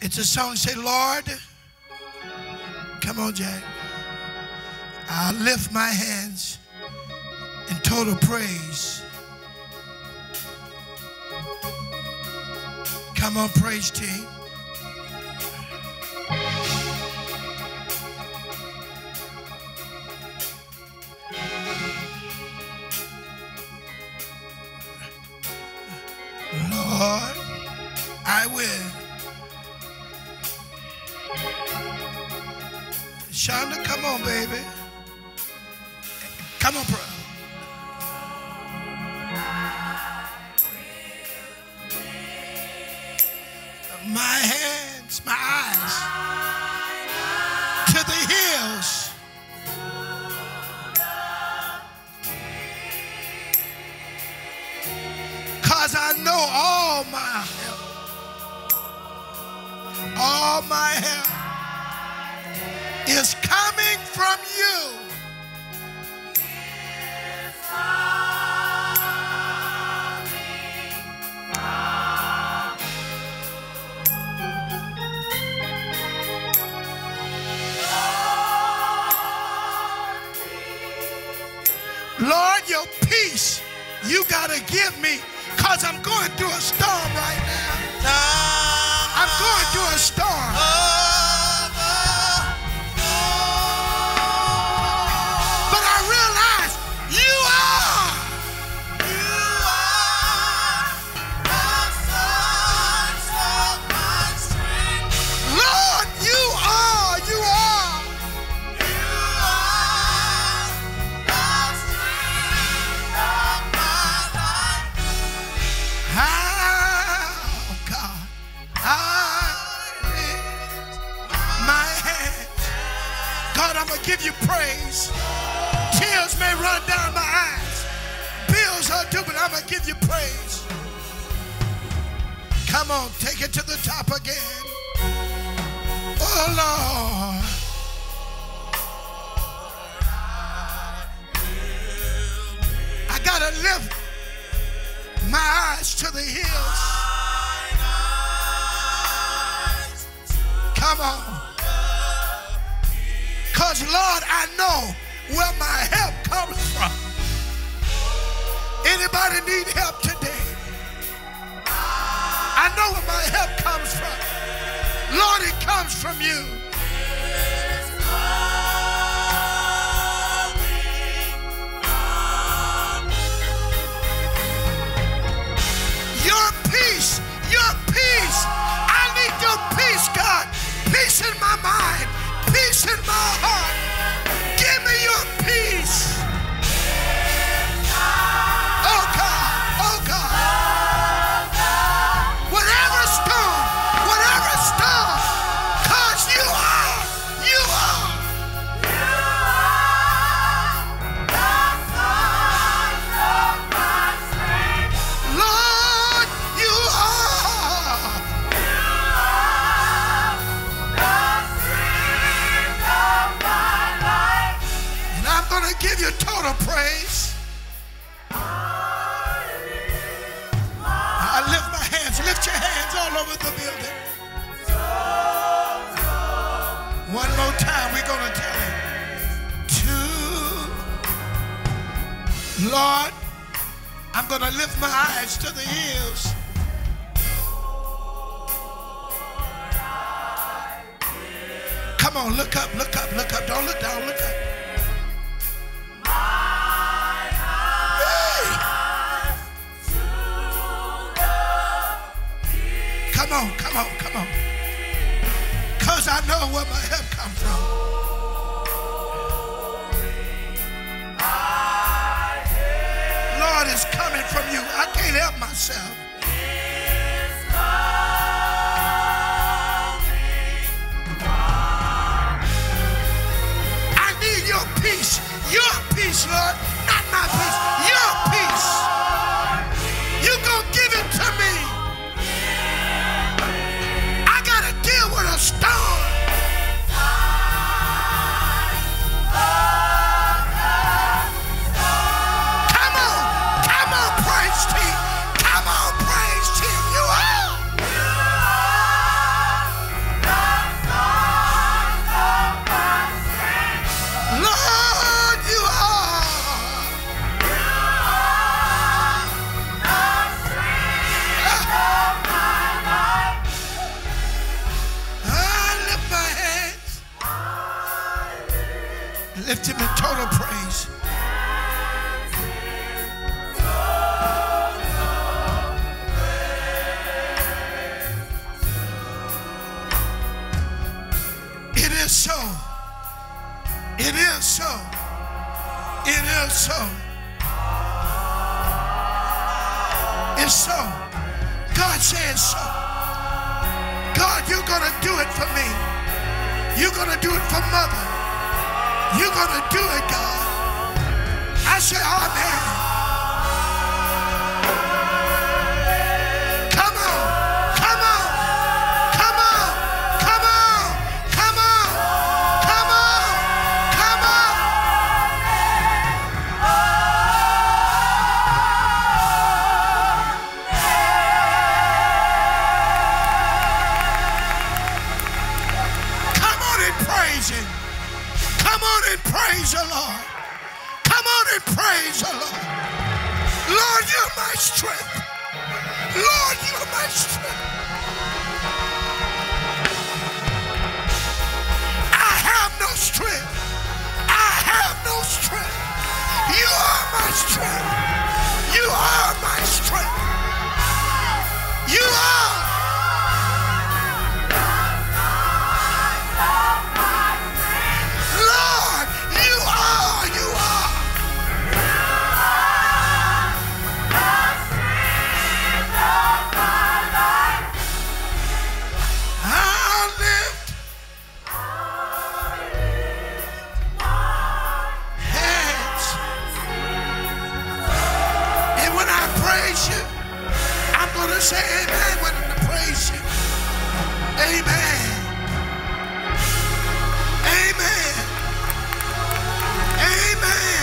It's a song, say, Lord, come on, Jack. I'll lift my hands in total praise. Come on, praise team. Lord, I will. Shonda, come on, baby. Come on, bro. My hands, my eyes to the hills. Cause I know all my help is coming from you. Lord, your peace you gotta give me, cause I'm going through a storm right now. I'm going through a storm. But I realize you are the source of my strength. Lord, you are the strength of my life. Oh God, I lift my hands. God, I'm gonna give you praise. Tears may run down my eyes. Bills are due, but I'm gonna give you praise. Come on, take it to the top again. Oh Lord. I gotta lift my eyes to the hills. Come on. Because, Lord, I know where my help comes from. Anybody need help today? I know where my help comes from. Lord, it comes from you. Your peace, your peace. I need your peace, God. Peace in my mind, peace in my heart. Give me your peace. Oh God, oh God. Whatever storm, cause you are the source of my strength. Lord, you are the strength of my life. And I'm gonna give you total praise. I lift my hands. Lift your hands all over the building. One more time, we're gonna tell him. Lord, I'm gonna lift my eyes to the hills. Come on, look up, look up, look up. Don't look down, look up. Hey. Come on, come on, come on. Cause I know where my help comes from. Lord, it's coming from you. I can't help myself. I need your peace, Lord, not my peace, your peace. You gonna give it to me. I gotta deal with a storm. Come on, praise team. Come on, praise team. You are Lift him in total praise. It is so. It is so. It is so. It's so. God says so. God, you're going to do it for me. You're going to do it for mother. You're going to do it, God. I say, amen. Come on. Come on. Come on. Come on. Come on. Come on. Come on. Come on and praise him. Come on and praise the Lord. Come on and praise the Lord. Lord, you're my strength. Lord, you're my strength. I have no strength. I have no strength. You are my strength. You are my strength. You are. Lord, you are, you are. I'll lift hands. And when I praise you, I'm going to say amen when I praise you. Amen. Amen. Amen.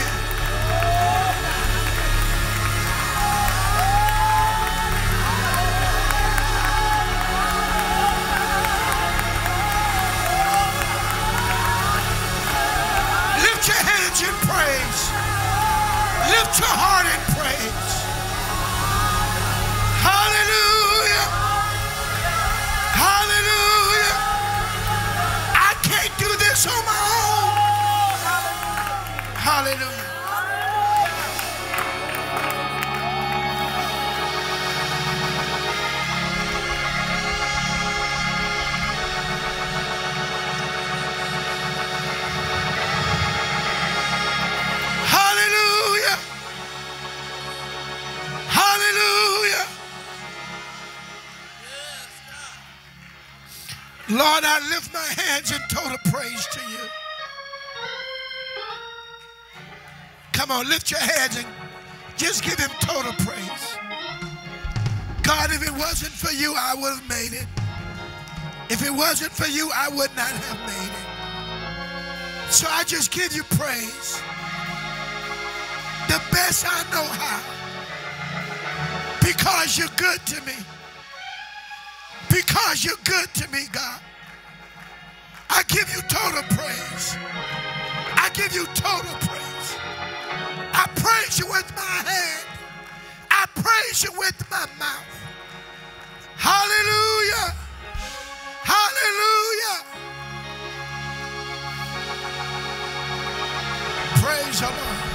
Lift your hands in praise. Lift your heart in praise. Hallelujah. Hallelujah. I can't do this on my own. Hallelujah. Hallelujah. Hallelujah. Lord, I lift my hands in total praise to you. Come on, lift your hands and just give him total praise. God, if it wasn't for you, I would have made it. If it wasn't for you, I would not have made it. So I just give you praise. The best I know how. Because you're good to me. Because you're good to me, God. I give you total praise. I give you total praise. I praise you with my hand. I praise you with my mouth. Hallelujah. Hallelujah. Praise the Lord.